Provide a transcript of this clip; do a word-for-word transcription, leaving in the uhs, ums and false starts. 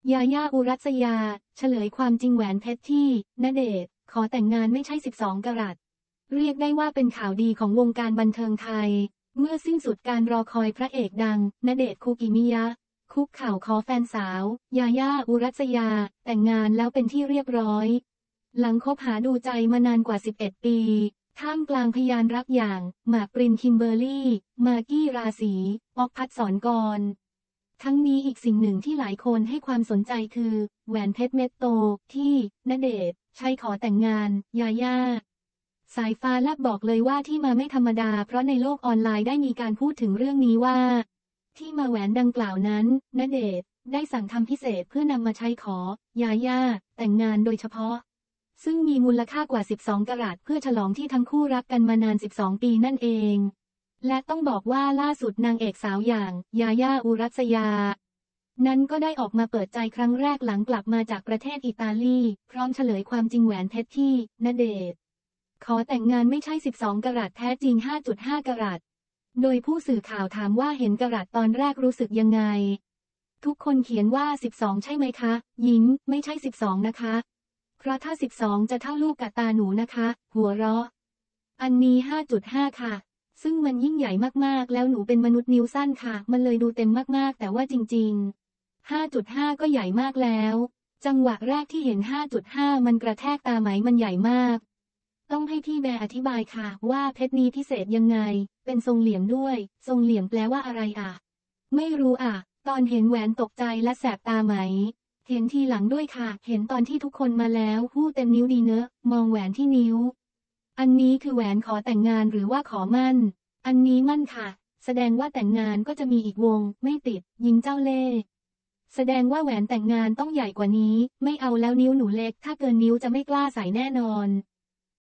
ยาย่าอุรัสยาเฉลยความจริงแหวนเพชรที่ณเดชน์ขอแต่งงานไม่ใช่สิบสองกะรัตเรียกได้ว่าเป็นข่าวดีของวงการบันเทิงไทยเมื่อสิ้นสุดการรอคอยพระเอกดังณเดชน์คูกิมิยะคุกเข่าขอแฟนสาวยาย่าอุรัสยาแต่งงานแล้วเป็นที่เรียบร้อยหลังคบหาดูใจมานานกว่าสิบเอ็ดปีท่ามกลางพยานรักอย่างหมากปรินคิมเบอร์รี่มากกี้ราศีป๊อกภัสสรกรทั้งนี้อีกสิ่งหนึ่งที่หลายคนให้ความสนใจคือแหวนเพชรเม็ดโตที่ณเดชน์ใช้ขอแต่งงานยาย่าสายฟ้าแลบบอกเลยว่าที่มาไม่ธรรมดาเพราะในโลกออนไลน์ได้มีการพูดถึงเรื่องนี้ว่าที่มาแหวนดังกล่าวนั้นณเดชน์ได้สั่งทำพิเศษเพื่อนำมาใช้ขอยาย่าแต่งงานโดยเฉพาะซึ่งมีมูลค่ากว่าสิบสองกะรัตเพื่อฉลองที่ทั้งคู่รักกันมานานสิบสองปีนั่นเองและต้องบอกว่าล่าสุดนางเอกสาวอย่างยาย่าอุรัสยานั้นก็ได้ออกมาเปิดใจครั้งแรกหลังกลับมาจากประเทศอิตาลีพร้อมเฉลยความจริงแหวนเพชรที่ณเดชน์ขอแต่งงานไม่ใช่สิบสองกะรัตแท้จริง ห้าจุดห้า กะรัตโดยผู้สื่อข่าวถามว่าเห็นกะรัตตอนแรกรู้สึกยังไงทุกคนเขียนว่าสิบสองใช่ไหมคะยิ้มไม่ใช่สิบสองนะคะเพราะถ้าสิบสองจะเท่าลูกกะตาหนูนะคะหัวเราะอันนี้ ห้าจุดห้า ค่ะซึ่งมันยิ่งใหญ่มากๆแล้วหนูเป็นมนุษย์นิ้วสั้นค่ะมันเลยดูเต็มมากๆแต่ว่าจริงๆ ห้าจุดห้า ก็ใหญ่มากแล้วจังหวะแรกที่เห็น ห้าจุดห้า มันกระแทกตาไหมมันใหญ่มากต้องให้พี่แบร์อธิบายค่ะว่าเพชรนี้พิเศษยังไงเป็นทรงเหลี่ยมด้วยทรงเหลี่ยมแปลว่าอะไรอ่ะไม่รู้อ่ะตอนเห็นแหวนตกใจและแสบตาไหมเห็นทีหลังด้วยค่ะเห็นตอนที่ทุกคนมาแล้วหู้เต็มนิ้วดีเนอะมองแหวนที่นิ้วอันนี้คือแหวนขอแต่งงานหรือว่าขอมั่นอันนี้มั่นค่ะแสดงว่าแต่งงานก็จะมีอีกวงไม่ติดยิงเจ้าเล่ห์แสดงว่าแหวนแต่งงานต้องใหญ่กว่านี้ไม่เอาแล้วนิ้วหนูเล็กถ้าเกินนิ้วจะไม่กล้าใส่แน่นอน